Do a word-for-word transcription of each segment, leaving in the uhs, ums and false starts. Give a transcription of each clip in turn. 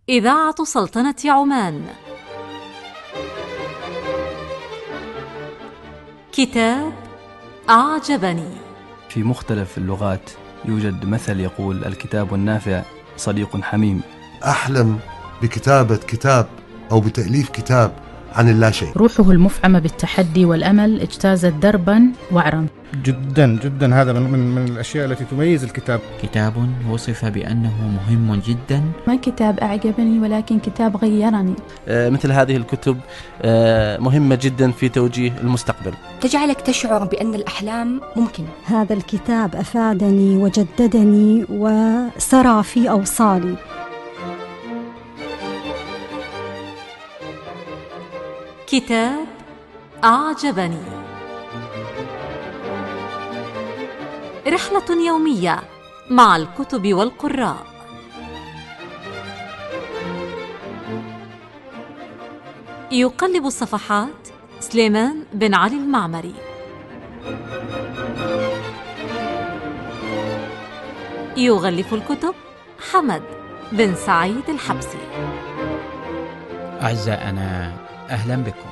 إذاعة سلطنة عمان. كتاب أعجبني. في مختلف اللغات يوجد مثل يقول: الكتاب النافع صديق حميم. أحلم بكتابة كتاب أو بتأليف كتاب عن اللاشيء. روحه المفعمة بالتحدي والأمل اجتازت دربا وعرا. جدا جدا هذا من, من الأشياء التي تميز الكتاب. كتاب وصف بأنه مهم جدا. ما كتاب أعجبني ولكن كتاب غيرني. آه مثل هذه الكتب آه مهمة جدا في توجيه المستقبل، تجعلك تشعر بأن الأحلام ممكنة. هذا الكتاب أفادني وجددني وسرى في أوصالي. كتاب أعجبني، رحلة يومية مع الكتب والقراء. يقلب الصفحات سليمان بن علي المعمري. يغلف الكتب حمد بن سعيد الحبسي. أعزائنا، أهلا بكم.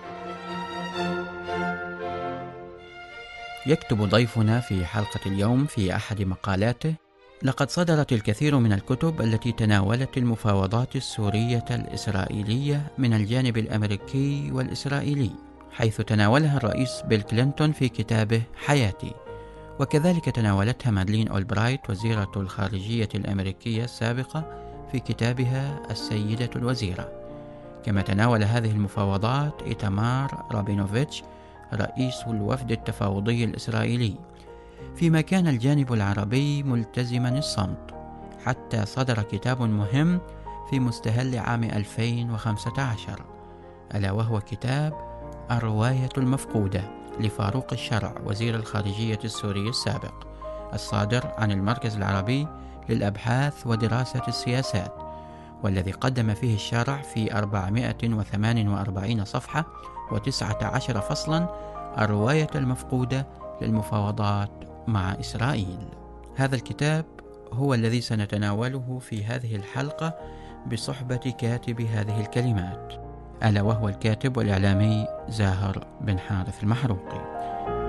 يكتب ضيفنا في حلقة اليوم في أحد مقالاته: لقد صدرت الكثير من الكتب التي تناولت المفاوضات السورية الإسرائيلية من الجانب الأمريكي والإسرائيلي، حيث تناولها الرئيس بيل كلينتون في كتابه حياتي، وكذلك تناولتها مادلين أولبرايت وزيرة الخارجية الأمريكية السابقة في كتابها السيدة الوزيرة. كما تناول هذه المفاوضات إيتمار رابينوفيتش رئيس الوفد التفاوضي الإسرائيلي، فيما كان الجانب العربي ملتزما الصمت، حتى صدر كتاب مهم في مستهل عام ألفين وخمسة عشر، ألا وهو كتاب الرواية المفقودة لفاروق الشرع وزير الخارجية السوري السابق، الصادر عن المركز العربي للأبحاث ودراسة السياسات، والذي قدم فيه الشرع في أربعمائة وثمانية وأربعين صفحة وتسعة عشر فصلا الرواية المفقودة للمفاوضات مع إسرائيل. هذا الكتاب هو الذي سنتناوله في هذه الحلقة بصحبة كاتب هذه الكلمات، ألا وهو الكاتب والإعلامي زاهر بن حارث المحروقي.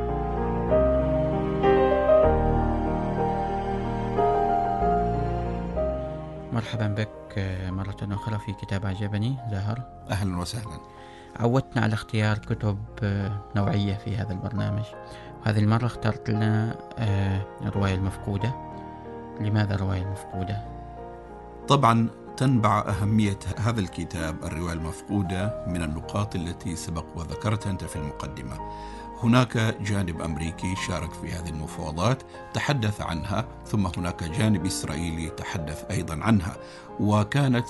مرحبا بك مرة أخرى في كتاب أعجبني زاهر. أهلا وسهلا. عودتنا على اختيار كتب نوعية في هذا البرنامج، وهذه المرة اخترت لنا الرواية المفقودة. لماذا الرواية المفقودة؟ طبعا تنبع أهمية هذا الكتاب الرواية المفقودة من النقاط التي سبق وذكرتها أنت في المقدمة. هناك جانب أمريكي شارك في هذه المفاوضات تحدث عنها، ثم هناك جانب إسرائيلي تحدث أيضا عنها، وكانت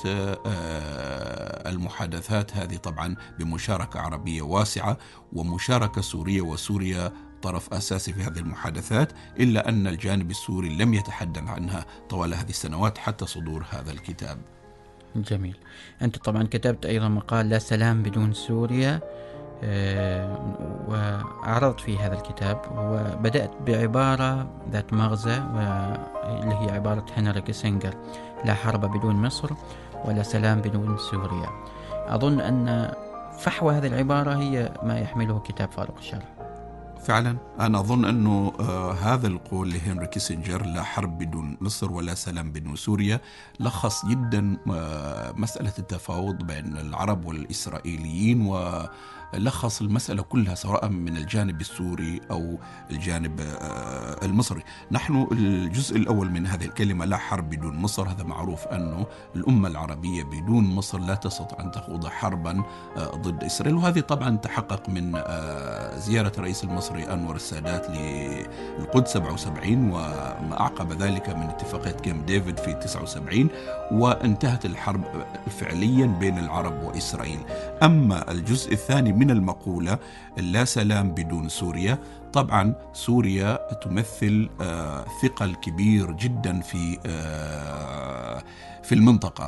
المحادثات هذه طبعا بمشاركة عربية واسعة ومشاركة سورية، وسوريا طرف أساسي في هذه المحادثات، إلا أن الجانب السوري لم يتحدث عنها طوال هذه السنوات حتى صدور هذا الكتاب. جميل. أنت طبعا كتبت أيضا مقال لا سلام بدون سوريا، أه وعرضت في هذا الكتاب، وبدأت بعبارة ذات مغزى واللي هي عبارة هنري كيسنجر: لا حرب بدون مصر ولا سلام بدون سوريا. أظن أن فحوى هذه العبارة هي ما يحمله كتاب فاروق الشرع. فعلا أنا أظن أنه آه هذا القول لهنري كيسنجر: لا حرب بدون مصر ولا سلام بدون سوريا، لخص جدا آه مسألة التفاوض بين العرب والإسرائيليين، و لخص المسألة كلها سواء من الجانب السوري أو الجانب المصري. نحن الجزء الأول من هذه الكلمة لا حرب بدون مصر، هذا معروف أنه الأمة العربية بدون مصر لا تستطيع أن تخوض حربا ضد إسرائيل، وهذه طبعا تحقق من زيارة الرئيس المصري أنور السادات للقدس سبعة وسبعين، وما أعقب ذلك من اتفاقية كامب ديفيد في تسعة وسبعين، وانتهت الحرب فعليا بين العرب وإسرائيل. أما الجزء الثاني من المقولة لا سلام بدون سوريا، طبعا سوريا تمثل آه ثقل كبير جدا في آه في المنطقة،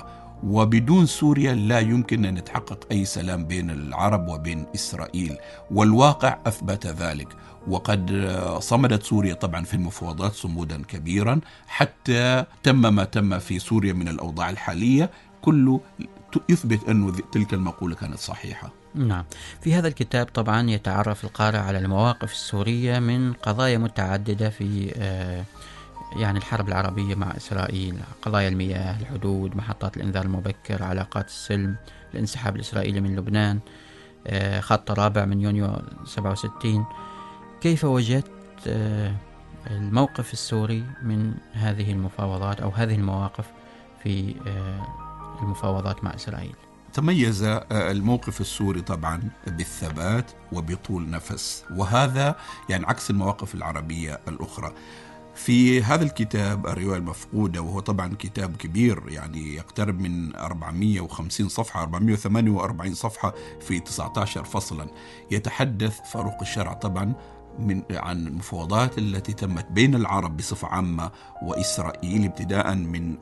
وبدون سوريا لا يمكن أن يتحقق أي سلام بين العرب وبين إسرائيل، والواقع أثبت ذلك. وقد صمدت سوريا طبعا في المفاوضات صمودا كبيرا حتى تم ما تم في سوريا من الأوضاع الحالية، كله يثبت أن تلك المقولة كانت صحيحة. نعم. في هذا الكتاب طبعا يتعرف القارئ على المواقف السورية من قضايا متعددة في آه يعني الحرب العربية مع إسرائيل، قضايا المياه، الحدود، محطات الإنذار المبكر، علاقات السلم، الانسحاب الإسرائيلي من لبنان، آه خط رابع من يونيو سبعة وستين. كيف وجدت آه الموقف السوري من هذه المفاوضات أو هذه المواقف في آه المفاوضات مع إسرائيل؟ تميز الموقف السوري طبعا بالثبات وبطول نفس، وهذا يعني عكس المواقف العربية الأخرى. في هذا الكتاب الرواية المفقودة، وهو طبعا كتاب كبير يعني يقترب من أربعمائة وخمسين صفحة، أربعمائة وثمانية وأربعين صفحة في تسعة عشر فصلا، يتحدث فاروق الشرع طبعا من عن المفاوضات التي تمت بين العرب بصفة عامة وإسرائيل ابتداء من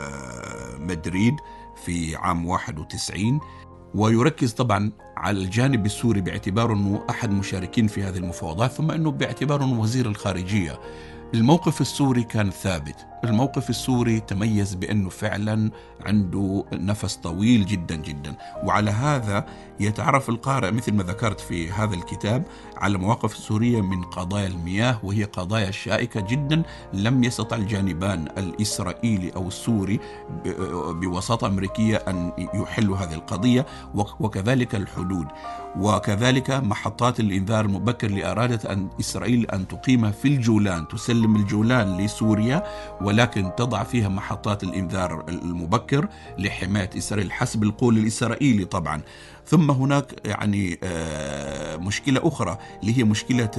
مدريد في عام واحد وتسعين، ويركز طبعا على الجانب السوري باعتباره أنه أحد مشاركين في هذه المفاوضات، ثم أنه باعتباره أنه وزير الخارجية. الموقف السوري كان ثابت، الموقف السوري تميز بأنه فعلا عنده نفس طويل جدا جدا، وعلى هذا يتعرف القارئ مثل ما ذكرت في هذا الكتاب على مواقف السورية من قضايا المياه، وهي قضايا شائكة جدا لم يستطع الجانبان الإسرائيلي أو السوري بوساطة أمريكية أن يحلوا هذه القضية، وكذلك الحدود، وكذلك محطات الإنذار المبكر اللي أرادت أن إسرائيل أن تقيمها في الجولان، تسلم الجولان لسوريا ولكن تضع فيها محطات الإنذار المبكر لحماية إسرائيل حسب القول الإسرائيلي طبعا. ثم هناك يعني مشكلة أخرى اللي هي مشكلة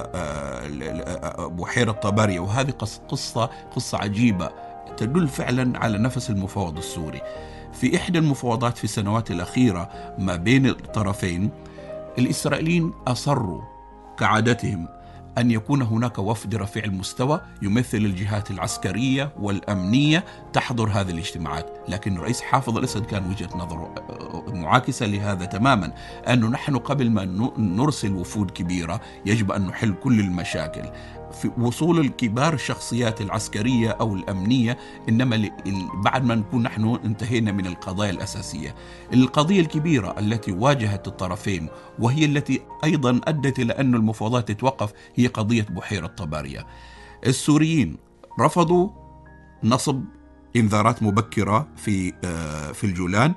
بحيرة طبرية، وهذه قصة قصة عجيبة تدل فعلا على نفس المفاوض السوري. في إحدى المفاوضات في السنوات الأخيرة ما بين الطرفين، الإسرائيليين أصروا كعادتهم أن يكون هناك وفد رفيع المستوى يمثل الجهات العسكرية والأمنية تحضر هذه الاجتماعات، لكن الرئيس حافظ الأسد كان وجهة نظره معاكسة لهذا تماما، أنه نحن قبل ما نرسل وفود كبيرة يجب أن نحل كل المشاكل. في وصول الكبار الشخصيات العسكرية أو الأمنية إنما بعد ما نكون نحن انتهينا من القضايا الأساسية. القضية الكبيرة التي واجهت الطرفين وهي التي أيضا أدت إلى أن المفاوضات تتوقف هي قضية بحيرة طبرية. السوريين رفضوا نصب إنذارات مبكرة في في الجولان،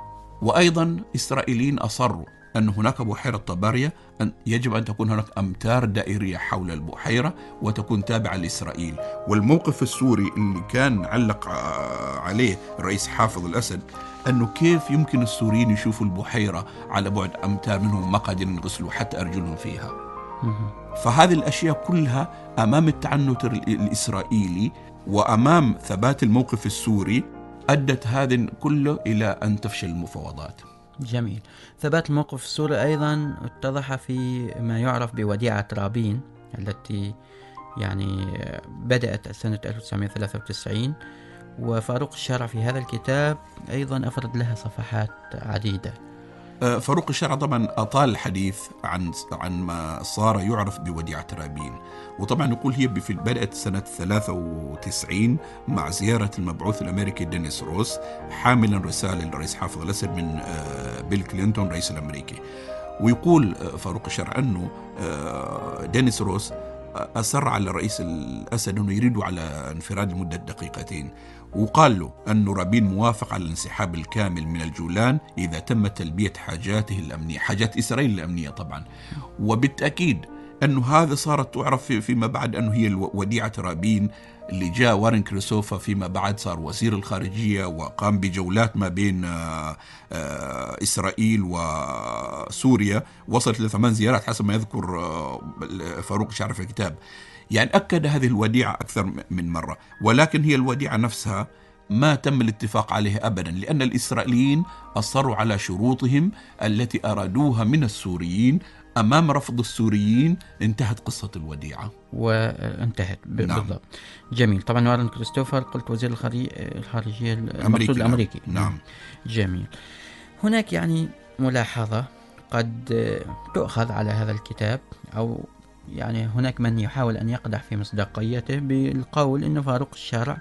وأيضا إسرائيليين أصروا أن هناك بحيرة طبرية أن يجب أن تكون هناك أمتار دائرية حول البحيرة وتكون تابعة لإسرائيل. والموقف السوري اللي كان علق عليه الرئيس حافظ الأسد أنه كيف يمكن السوريين يشوفوا البحيرة على بعد أمتار منهم ما قادرين يغسلوا حتى أرجلهم فيها. فهذه الأشياء كلها أمام التعنت الإسرائيلي وأمام ثبات الموقف السوري أدت هذا كله إلى أن تفشل المفاوضات. جميل. ثبات الموقف السوري أيضا اتضح في ما يعرف بوديعة رابين التي يعني بدأت سنة ألف وتسعمائة وثلاثة وتسعين، وفاروق الشرع في هذا الكتاب أيضا أفرد لها صفحات عديدة. فاروق الشرع طبعا أطال الحديث عن عن ما صار يعرف بوديعة رابين، وطبعا نقول هي بدأت سنة ثلاثة وتسعين مع زيارة المبعوث الأمريكي دينيس روس حاملا رسالة للرئيس حافظ الأسد من بيل كلينتون رئيس الأمريكي. ويقول فاروق الشرع أنه دينيس روس أصر على رئيس الأسد أنه يريد على انفراد لمدة دقيقتين، وقال له أن رابين موافق على الانسحاب الكامل من الجولان إذا تم تلبية حاجاته الأمنية، حاجات إسرائيل الأمنية طبعا. وبالتأكيد أنه هذا صارت تعرف فيما بعد أنه هي وديعة رابين اللي جاء وارن كريسوفا فيما بعد صار وزير الخارجية وقام بجولات ما بين إسرائيل وسوريا، وصلت لثمان زيارات حسب ما يذكر فاروق الشرع في الكتاب. يعني أكد هذه الوديعة أكثر من مرة، ولكن هي الوديعة نفسها ما تم الاتفاق عليه أبدا، لأن الإسرائيليين أصروا على شروطهم التي أرادوها من السوريين. أمام رفض السوريين انتهت قصة الوديعة وانتهت ب... نعم. بالضبط. جميل. طبعا وارن كريستوفر قلت وزير الخارجية الخارجية المقصود الأمريكي. نعم. جميل. هناك يعني ملاحظة قد تؤخذ على هذا الكتاب، أو يعني هناك من يحاول أن يقدح في مصداقيته بالقول أنه فاروق الشرع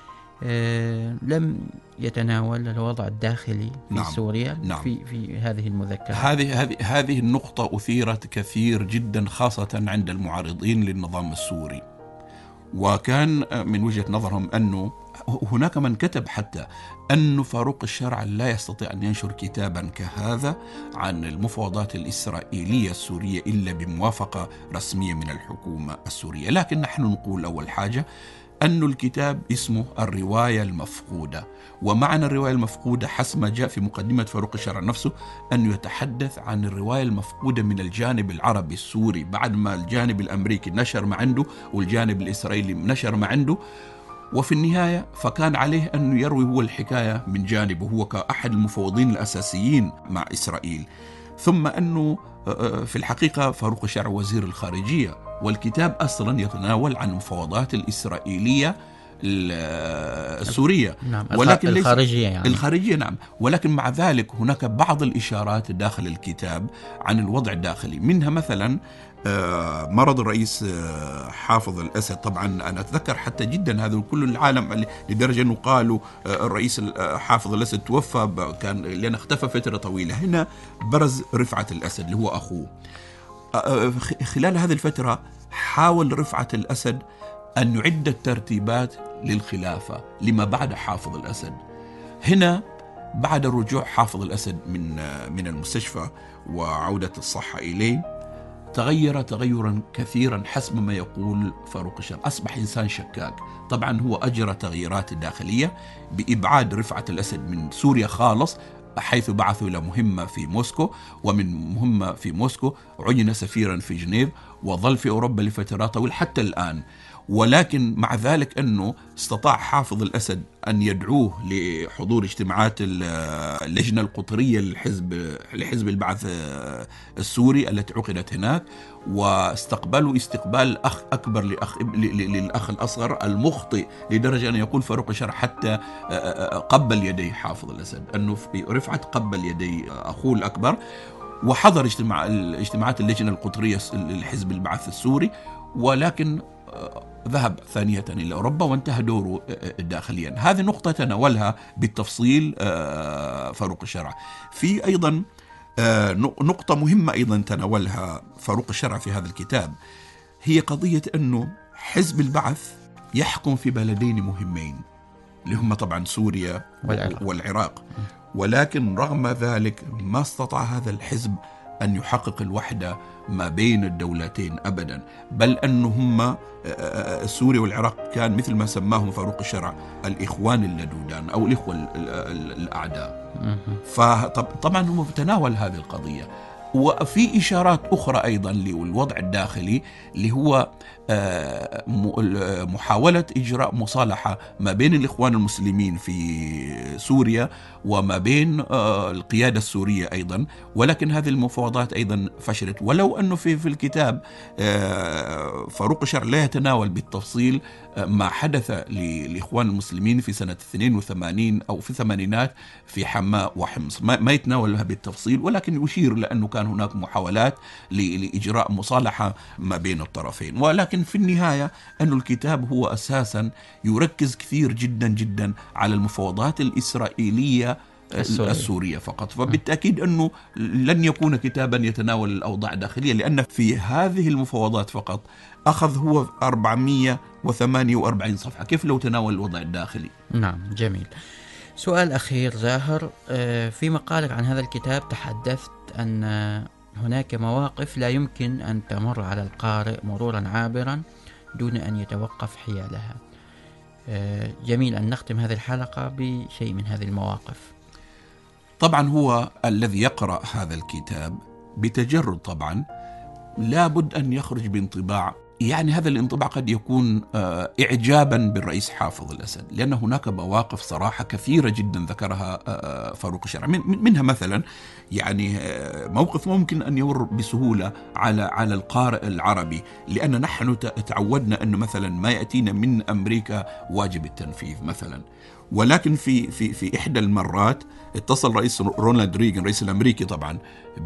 آه لم يتناول الوضع الداخلي في نعم. سوريا نعم. في في هذه المذكرة. هذه هذه هذه النقطة أثيرت كثير جدا، خاصة عند المعارضين للنظام السوري، وكان من وجهة نظرهم أنه هناك من كتب حتى أن فاروق الشرع لا يستطيع أن ينشر كتابا كهذا عن المفاوضات الإسرائيلية السورية إلا بموافقة رسمية من الحكومة السورية. لكن نحن نقول أول حاجة أن الكتاب اسمه الرواية المفقودة، ومعنى الرواية المفقودة حسب ما جاء في مقدمة فاروق الشرع نفسه أنه يتحدث عن الرواية المفقودة من الجانب العربي السوري بعد ما الجانب الأمريكي نشر ما عنده والجانب الإسرائيلي نشر ما عنده، وفي النهاية فكان عليه أن يروي هو الحكاية من جانبه هو كأحد المفوضين الأساسيين مع إسرائيل. ثم أنه في الحقيقة فاروق الشرع وزير الخارجية، والكتاب أصلا يتناول عن المفاوضات الإسرائيلية السورية. نعم. ولكن الخارجية يعني. الخارجية نعم. ولكن مع ذلك هناك بعض الإشارات داخل الكتاب عن الوضع الداخلي، منها مثلا مرض الرئيس حافظ الأسد. طبعا أنا أتذكر حتى جدا هذا كل العالم لدرجة أنه قالوا الرئيس حافظ الأسد توفى كان لأن اختفى فترة طويلة. هنا برز رفعت الأسد اللي هو أخوه. خلال هذه الفترة حاول رفعت الأسد أن يعد الترتيبات للخلافة لما بعد حافظ الأسد. هنا بعد رجوع حافظ الأسد من من المستشفى وعودة الصحة إليه تغير تغيرا كثيرا حسب ما يقول فاروق الشرع، أصبح إنسان شكاك. طبعا هو أجرى تغييرات داخلية بإبعاد رفعت الأسد من سوريا خالص، حيث بعثوا إلى مهمة في موسكو، ومن مهمة في موسكو عين سفيرا في جنيف وظل في أوروبا لفترات طويلة حتى الآن. ولكن مع ذلك أنه استطاع حافظ الأسد أن يدعوه لحضور اجتماعات اللجنة القطرية للحزب لحزب البعث السوري التي عقدت هناك، واستقبلوا استقبال أخ أكبر لأخ للأخ الأصغر المخطئ، لدرجة أن يقول فاروق الشرع حتى قبل يدي حافظ الأسد، أنه رفعت قبل يدي أخوه الأكبر، وحضر اجتماع اجتماعات اللجنة القطرية للحزب البعث السوري، ولكن ذهب ثانية إلى أوروبا وانتهى دوره داخليا. هذه نقطة تناولها بالتفصيل فاروق الشرع. في أيضا نقطة مهمة أيضا تناولها فاروق الشرع في هذا الكتاب، هي قضية أنه حزب البعث يحكم في بلدين مهمين اللي هم طبعا سوريا والعراق, والعراق. ولكن رغم ذلك ما استطاع هذا الحزب أن يحقق الوحدة ما بين الدولتين أبدا، بل أنهم سوريا والعراق كان مثل ما سماهم فاروق الشرع الإخوان اللدودان أو الإخوة الأعداء. فطبعا هو تناول هذه القضية. وفي إشارات أخرى أيضا للوضع الداخلي اللي هو محاولة إجراء مصالحة ما بين الإخوان المسلمين في سوريا وما بين القيادة السورية أيضا، ولكن هذه المفاوضات أيضا فشلت. ولو أنه في في الكتاب فاروق الشرع لا يتناول بالتفصيل ما حدث للإخوان المسلمين في سنة اثنين وثمانين أو في الثمانينات في حماة وحمص، ما يتناولها بالتفصيل، ولكن يشير لأنه كان هناك محاولات لإجراء مصالحة ما بين الطرفين. ولكن في النهاية أن الكتاب هو أساسا يركز كثير جدا جدا على المفاوضات الإسرائيلية السورية, السورية فقط. فبالتأكيد أنه لن يكون كتابا يتناول الأوضاع الداخلية، لأن في هذه المفاوضات فقط أخذ هو أربعمائة وثمانية وأربعين صفحة، كيف لو تناول الوضع الداخلي؟ نعم جميل. سؤال أخير زاهر، في مقالك عن هذا الكتاب تحدثت أن هناك مواقف لا يمكن أن تمر على القارئ مرورا عابرا دون أن يتوقف حيالها. جميل أن نختم هذه الحلقة بشيء من هذه المواقف. طبعا هو الذي يقرأ هذا الكتاب بتجرد طبعا لابد أن يخرج بانطباع يعني هذا الانطباع قد يكون إعجابا بالرئيس حافظ الأسد، لأن هناك مواقف صراحة كثيرة جدا ذكرها فاروق الشرع، منها مثلا يعني موقف ممكن أن يمر بسهولة على على القارئ العربي، لأن نحن تعودنا أنه مثلا ما يأتينا من أمريكا واجب التنفيذ مثلا، ولكن في في في إحدى المرات اتصل رئيس رونالد ريغان الرئيس الأمريكي طبعا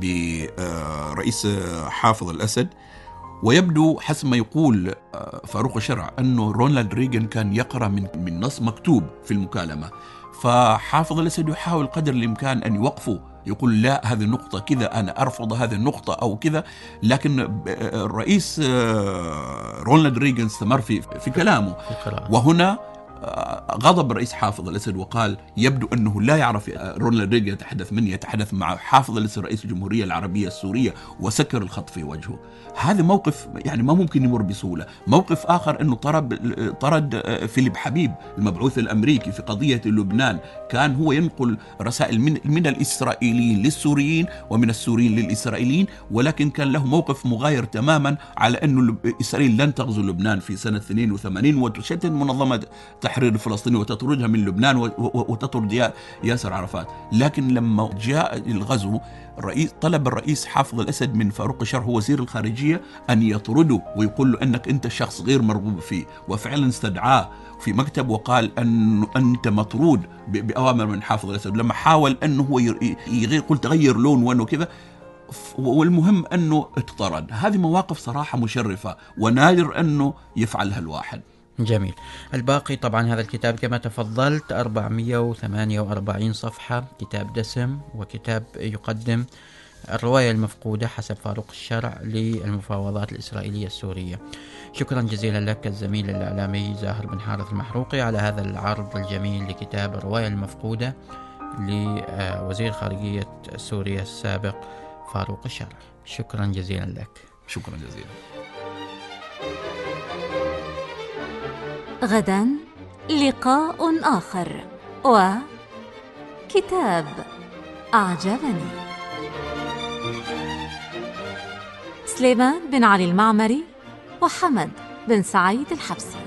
برئيس حافظ الأسد، ويبدو حسب ما يقول فاروق الشرع أنه رونالد ريغان كان يقرأ من من نص مكتوب في المكالمة، فحافظ الأسد يحاول قدر الإمكان أن يوقفه، يقول لا هذه النقطة كذا، أنا أرفض هذه النقطة أو كذا، لكن الرئيس رونالد ريغان استمر في في كلامه، وهنا غضب الرئيس حافظ الأسد وقال يبدو أنه لا يعرف رونالد ريغان يتحدث من يتحدث مع حافظ الأسد رئيس الجمهورية العربية السورية، وسكر الخط في وجهه. هذا موقف يعني ما ممكن يمر بسهولة. موقف آخر أنه طرد طرد فيليب حبيب المبعوث الأمريكي في قضية لبنان، كان هو ينقل رسائل من من الإسرائيليين للسوريين ومن السوريين للإسرائيليين، ولكن كان له موقف مغاير تماما على أنه إسرائيل لن تغزو لبنان في سنة اثنين وثمانين وتشتت منظمة التحرير الفلسطيني وتطردها من لبنان وتطرد ياسر عرفات. لكن لما جاء الغزو الرئيس طلب الرئيس حافظ الأسد من فاروق الشرع هو وزير الخارجية أن يطرده ويقول له أنك أنت شخص غير مرغوب فيه، وفعلا استدعاه في مكتب وقال أن أنت مطرود بأوامر من حافظ الأسد. لما حاول أنه هو يغير قل تغير لون وأنه كذا، والمهم أنه اطرد. هذه مواقف صراحة مشرفة ونادر أنه يفعلها الواحد. جميل. الباقي طبعا هذا الكتاب كما تفضلت أربعمائة وثمانية وأربعين صفحة، كتاب دسم، وكتاب يقدم الرواية المفقودة حسب فاروق الشرع للمفاوضات الإسرائيلية السورية. شكرا جزيلا لك الزميل الإعلامي زاهر بن حارث المحروقي على هذا العرض الجميل لكتاب الرواية المفقودة لوزير خارجية سوريا السابق فاروق الشرع. شكرا جزيلا لك. شكرا جزيلا. غدا لقاء آخر وكتاب أعجبني. سليمان بن علي المعمري وحمد بن سعيد الحبسي.